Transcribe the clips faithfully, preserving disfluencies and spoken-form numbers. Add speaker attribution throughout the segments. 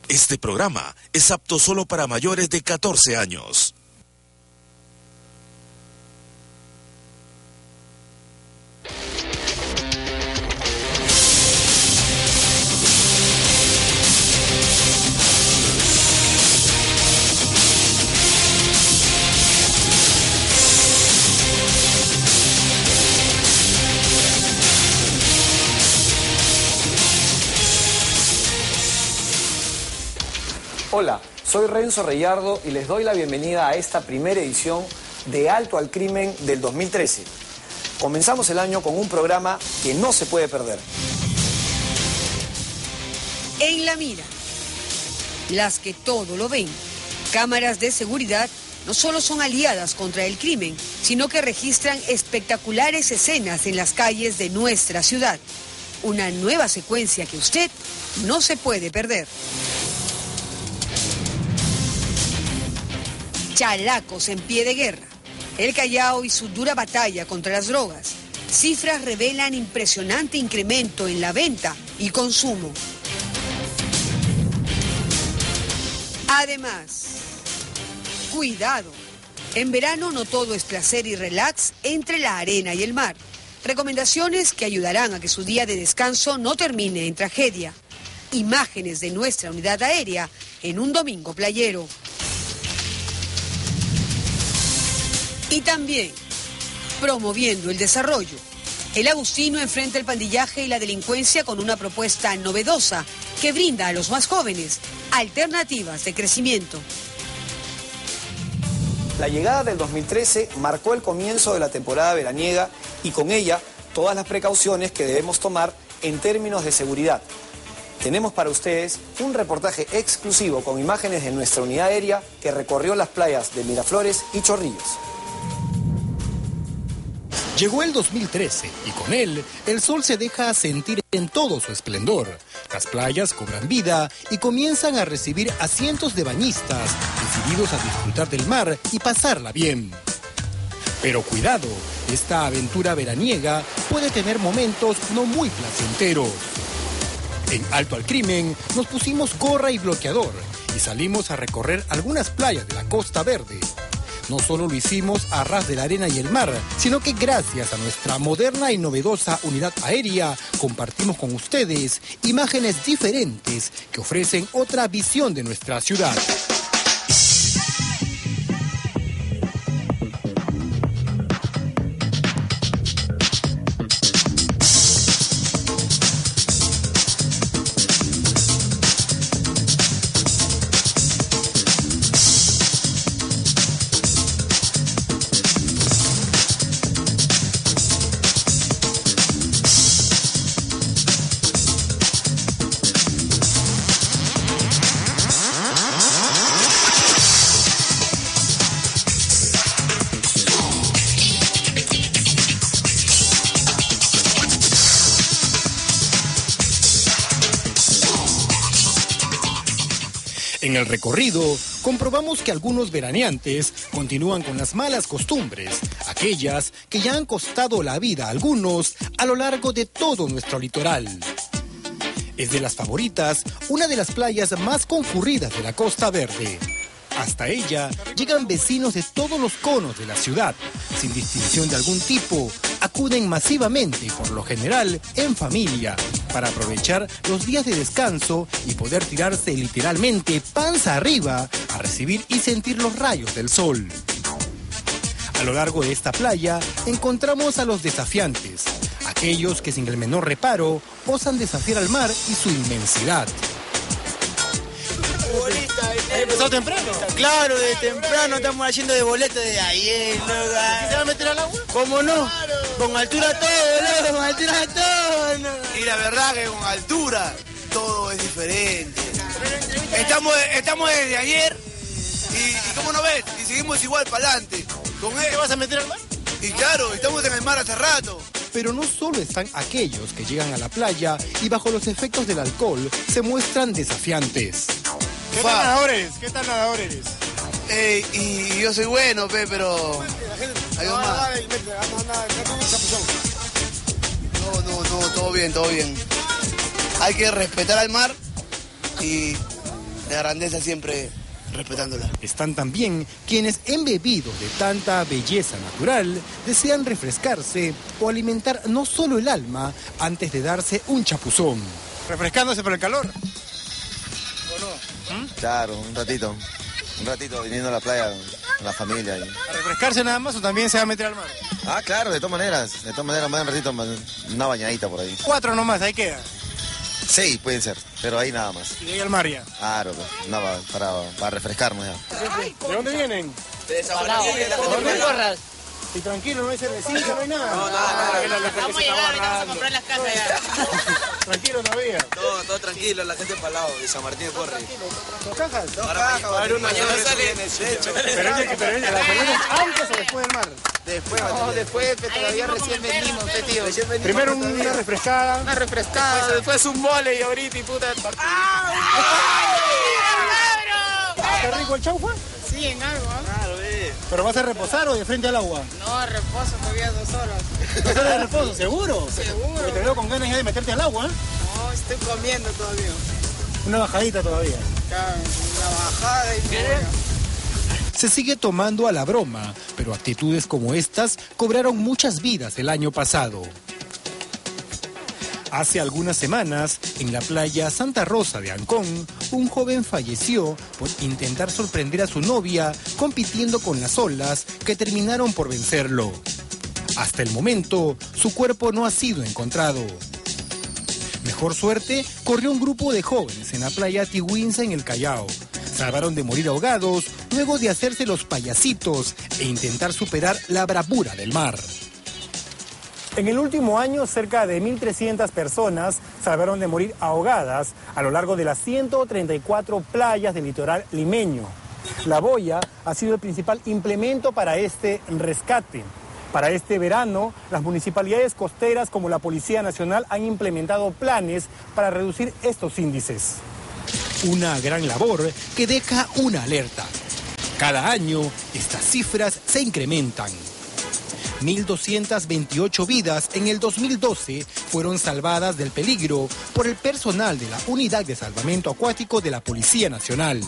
Speaker 1: Este programa es apto solo para mayores de catorce años.
Speaker 2: Hola, soy Renzo Reyardo y les doy la bienvenida a esta primera edición de Alto al Crimen del dos mil trece. Comenzamos el año con un programa que no se puede perder.
Speaker 3: En la mira, las que todo lo ven. Cámaras de seguridad no solo son aliadas contra el crimen, sino que registran espectaculares escenas en las calles de nuestra ciudad. Una nueva secuencia que usted no se puede perder. Chalacos en pie de guerra. El Callao y su dura batalla contra las drogas. Cifras revelan impresionante incremento en la venta y consumo. Además, cuidado. En verano no todo es placer y relax entre la arena y el mar. Recomendaciones que ayudarán a que su día de descanso no termine en tragedia. Imágenes de nuestra unidad aérea en un domingo playero. Y también, promoviendo el desarrollo. El Agustino enfrenta el pandillaje y la delincuencia con una propuesta novedosa que brinda a los más jóvenes alternativas de crecimiento.
Speaker 2: La llegada del dos mil trece marcó el comienzo de la temporada veraniega y con ella todas las precauciones que debemos tomar en términos de seguridad. Tenemos para ustedes un reportaje exclusivo con imágenes de nuestra unidad aérea que recorrió las playas de Miraflores y Chorrillos.
Speaker 4: Llegó el dos mil trece y con él el sol se deja sentir en todo su esplendor. Las playas cobran vida y comienzan a recibir a cientos de bañistas decididos a disfrutar del mar y pasarla bien. Pero cuidado, esta aventura veraniega puede tener momentos no muy placenteros. En Alto al Crimen nos pusimos gorra y bloqueador y salimos a recorrer algunas playas de la Costa Verde. No solo lo hicimos a ras de la arena y el mar, sino que gracias a nuestra moderna y novedosa unidad aérea, compartimos con ustedes imágenes diferentes que ofrecen otra visión de nuestra ciudad. En el recorrido, comprobamos que algunos veraneantes continúan con las malas costumbres, aquellas que ya han costado la vida a algunos a lo largo de todo nuestro litoral. Es de las favoritas, una de las playas más concurridas de la Costa Verde. Hasta ella llegan vecinos de todos los conos de la ciudad, sin distinción de algún tipo. Acuden masivamente, por lo general, en familia, para aprovechar los días de descanso y poder tirarse literalmente panza arriba a recibir y sentir los rayos del sol. A lo largo de esta playa encontramos a los desafiantes, aquellos que sin el menor reparo osan desafiar al mar y su inmensidad.
Speaker 5: ¿Empezó temprano? Claro, de temprano estamos haciendo de boleto de ayer, loco.
Speaker 4: ¿Se va a meter al agua?
Speaker 5: ¿Cómo no? Con altura todo, loco, con altura todo. No.
Speaker 6: Y la verdad que con altura todo es diferente. Estamos, estamos desde ayer y, y ¿cómo no ves? Y seguimos igual para adelante. ¿Con él?
Speaker 4: ¿Te vas a meter al mar?
Speaker 6: Y claro, estamos en el mar hace rato.
Speaker 4: Pero no solo están aquellos que llegan a la playa y bajo los efectos del alcohol se muestran desafiantes.
Speaker 7: ¿Qué tal nadador eres? ¿Qué tal nadador eres?
Speaker 6: Ey, y yo soy bueno, pe, pero... Hay dos más. No, no, no, todo bien, todo bien. Hay que respetar al mar y la grandeza siempre respetándola.
Speaker 4: Están también quienes, embebidos de tanta belleza natural, desean refrescarse o alimentar no solo el alma antes de darse un chapuzón.
Speaker 7: ¿Refrescándose por el calor?
Speaker 8: ¿O no? ¿Mm? Claro, un ratito. Un ratito viniendo a la playa con la familia. Y...
Speaker 7: ¿A refrescarse nada más o también se va a meter al mar?
Speaker 8: Ah, claro, de todas maneras. De todas maneras, más un ratito, una bañadita por ahí.
Speaker 7: Cuatro nomás, ahí queda.
Speaker 8: Sí, pueden ser, pero ahí nada más.
Speaker 7: ¿Y de ahí al mar ya?
Speaker 8: Claro, nada, para, para refrescarnos ya.
Speaker 7: ¿De dónde vienen?
Speaker 5: De San Martín, de
Speaker 7: ¿Dónde corras? Y tranquilo, no hay cervecita, no hay nada.
Speaker 5: No, nada, nada. Vamos a llegar, vamos a comprar las casas ya.
Speaker 7: Tranquilo todavía.
Speaker 6: Todo, todo tranquilo, la gente para el lado, de San Martín de Porres.
Speaker 7: ¿Dos cajas?
Speaker 6: Dos cajas, mañana sale.
Speaker 7: Pero ella, pero ella, ¿la ponemos antes o después del mar?
Speaker 6: Después,
Speaker 5: No, después, que todavía recién venimos, usted, tío.
Speaker 7: Primero una refrescada.
Speaker 5: Una refrescada, después un mole y ahorita y puta.
Speaker 7: ¿Está rico el chaufa?
Speaker 5: Sí, en algo, ¿ah?
Speaker 6: Claro, ve.
Speaker 7: ¿Pero vas a reposar o de frente al agua?
Speaker 5: No, reposo todavía dos horas.
Speaker 7: ¿Dos horas de reposo? ¿Seguro?
Speaker 5: Seguro.
Speaker 7: Porque te veo con ganas ya de meterte al agua.
Speaker 5: No, estoy comiendo todavía.
Speaker 7: Una bajadita todavía.
Speaker 5: Claro, una bajada y me
Speaker 4: Se sigue tomando a la broma, pero actitudes como estas cobraron muchas vidas el año pasado. Hace algunas semanas, en la playa Santa Rosa de Ancón, un joven falleció por intentar sorprender a su novia compitiendo con las olas que terminaron por vencerlo. Hasta el momento, su cuerpo no ha sido encontrado. Mejor suerte corrió un grupo de jóvenes en la playa Tihuinza en el Callao. Salvaron de morir ahogados luego de hacerse los payasitos e intentar superar la bravura del mar.
Speaker 7: En el último año, cerca de mil trescientas personas salvaron de morir ahogadas a lo largo de las ciento treinta y cuatro playas del litoral limeño. La boya ha sido el principal implemento para este rescate. Para este verano, las municipalidades costeras como la Policía Nacional han implementado planes para reducir estos índices.
Speaker 4: Una gran labor que deja una alerta. Cada año, estas cifras se incrementan. mil doscientas veintiocho vidas en el dos mil doce fueron salvadas del peligro por el personal de la Unidad de Salvamento Acuático de la Policía Nacional.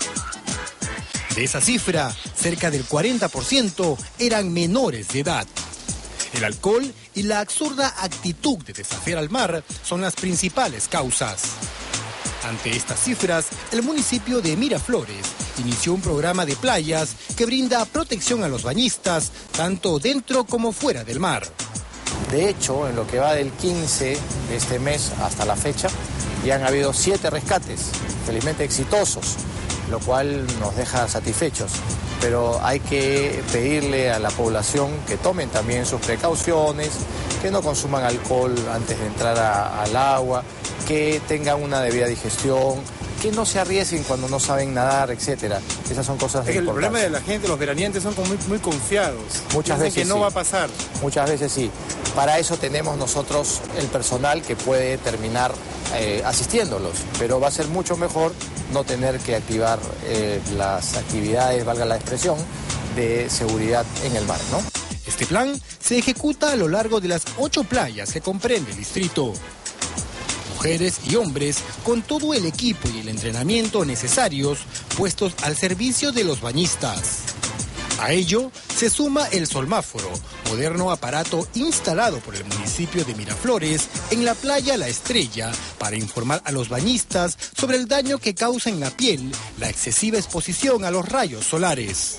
Speaker 4: De esa cifra, cerca del cuarenta por ciento eran menores de edad. El alcohol y la absurda actitud de desafiar al mar son las principales causas. Ante estas cifras, el municipio de Miraflores inició un programa de playas que brinda protección a los bañistas, tanto dentro como fuera del mar.
Speaker 9: De hecho, en lo que va del quince de este mes hasta la fecha, ya han habido siete rescates, felizmente exitosos, lo cual nos deja satisfechos. Pero hay que pedirle a la población que tomen también sus precauciones, que no consuman alcohol antes de entrar a, al agua, que tengan una debida digestión, que no se arriesguen cuando no saben nadar, etcétera. Esas son cosas
Speaker 7: es que
Speaker 9: importantes.
Speaker 7: El problema de la gente, los veraneantes, son como muy, muy confiados.
Speaker 9: Muchas
Speaker 7: Dicen
Speaker 9: veces
Speaker 7: que no
Speaker 9: sí.
Speaker 7: va a pasar.
Speaker 9: Muchas veces sí. Para eso tenemos nosotros el personal que puede terminar eh, asistiéndolos, pero va a ser mucho mejor no tener que activar eh, las actividades, valga la expresión, de seguridad en el mar, ¿no?
Speaker 4: Este plan se ejecuta a lo largo de las ocho playas que comprende el distrito. Mujeres y hombres con todo el equipo y el entrenamiento necesarios puestos al servicio de los bañistas. A ello se suma el Solmáforo, moderno aparato instalado por el municipio de Miraflores en la playa La Estrella para informar a los bañistas sobre el daño que causa en la piel la excesiva exposición a los rayos solares.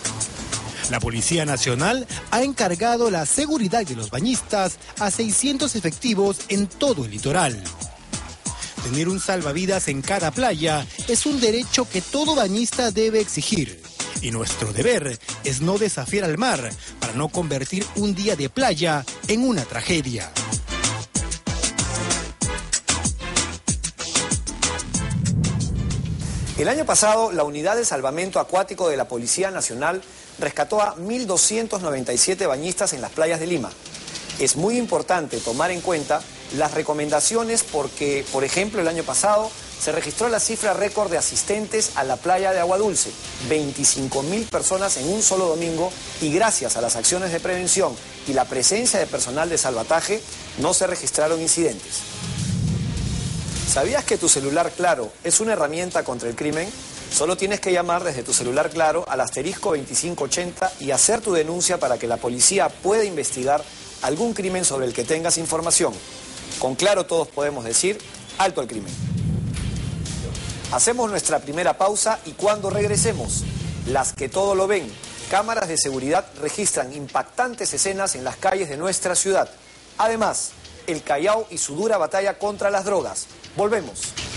Speaker 4: La Policía Nacional ha encargado la seguridad de los bañistas a seiscientos efectivos en todo el litoral. Tener un salvavidas en cada playa es un derecho que todo bañista debe exigir. Y nuestro deber es no desafiar al mar para no convertir un día de playa en una tragedia.
Speaker 2: El año pasado, la Unidad de Salvamento Acuático de la Policía Nacional rescató a mil doscientos noventa y siete bañistas en las playas de Lima. Es muy importante tomar en cuenta las recomendaciones porque, por ejemplo, el año pasado se registró la cifra récord de asistentes a la playa de Agua Dulce, veinticinco mil personas en un solo domingo, y gracias a las acciones de prevención y la presencia de personal de salvataje no se registraron incidentes. ¿Sabías que tu celular Claro es una herramienta contra el crimen? Solo tienes que llamar desde tu celular Claro al asterisco veinticinco ochenta y hacer tu denuncia para que la policía pueda investigar algún crimen sobre el que tengas información. Con Claro todos podemos decir alto al crimen. Hacemos nuestra primera pausa y cuando regresemos, las que todo lo ven, cámaras de seguridad registran impactantes escenas en las calles de nuestra ciudad. Además, el Callao y su dura batalla contra las drogas. Volvemos.